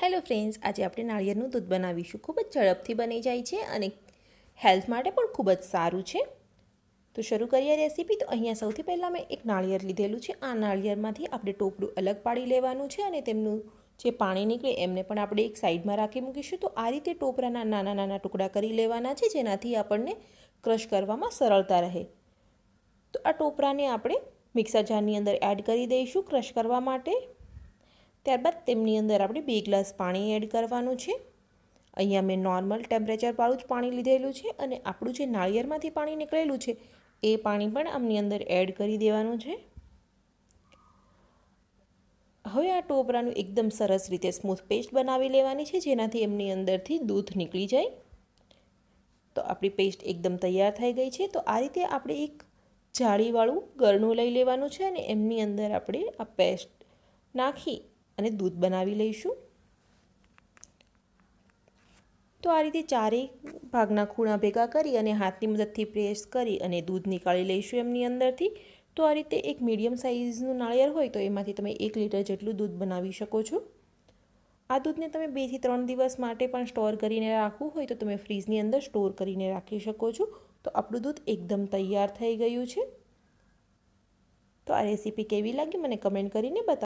Hello friends, આજે આપણે નાળિયેરનું દૂધ બનાવીશું। ખૂબ જ ઝડપથી બની જાય છે અને હેલ્થ માટે પણ ખૂબ જ સારું છે। તો શરૂ કરીએ રેસીપી। તો અહીંયા સૌથી પહેલાં મેં એક નાળિયેર લીધેલું છે। આ નાળિયેરમાંથી આપણે ટોપરું અલગ પાડી લેવાનું છે અને તેમનું જે પાણી નીકળે એમને પણ આપણે એક સાઈડમાં રાખી મૂકીશું। તો આ રીતે ટોપરાના નાના નાના ટુકડા કરી લેવાના છે, જેનાથી આપણને ક્રશ કરવામાં સરળતા રહે। તો આ ટોપરાને આપણે મિક્સર જારની અંદર એડ કરી દઈશું ક્રશ કરવા માટે। ત્યારબાદ તેમની અંદર આપણે 2 ગ્લાસ પાણી એડ કરવાનું છે। અહીંયા મેં નોર્મલ ટેમ્પરેચરવાળું જ પાણી લીધેલું છે અને આપણું જે નાળિયેરમાંથી પાણી નીકળેલું છે એ પાણી પણ આમની અંદર એડ કરી દેવાનું છે। હવે આ ટોપરાનું એકદમ સરસ રીતે સ્મૂથ પેસ્ટ બનાવી લેવાની છે, જેનાથી એમની અંદરથી દૂધ નીકળી જાય। તો આપણી પેસ્ટ એકદમ તૈયાર થઈ ગઈ છે। તો આ રીતે આપણે એક જાળીવાળું ગરણું લઈ લેવાનું છે અને એમની અંદર આપણે આ પેસ્ટ નાખી અને દૂધ બનાવી લઈશું। તો આ રીતે ચારેય ભાગના ખૂણા ભેગા કરી અને હાથની મદદથી પ્રેસ કરી અને દૂધ નીકાળી લઈશું એમની અંદરથી। તો આ રીતે એક મીડિયમ સાઇઝનું નાળિયેર હોય તો એમાંથી તમે 1 લીટર જેટલું દૂધ બનાવી શકો છો। આ દૂધને તમે 2 થી 3 દિવસ માટે પણ સ્ટોર કરીને રાખવું હોય તો તમે ફ્રીજની અંદર સ્ટોર કરીને રાખી શકો છો। તો આપણું દૂધ એકદમ તૈયાર થઈ ગયું છે। તો આ રેસીપી કેવી લાગી મને કમેન્ટ કરીને બતાવો।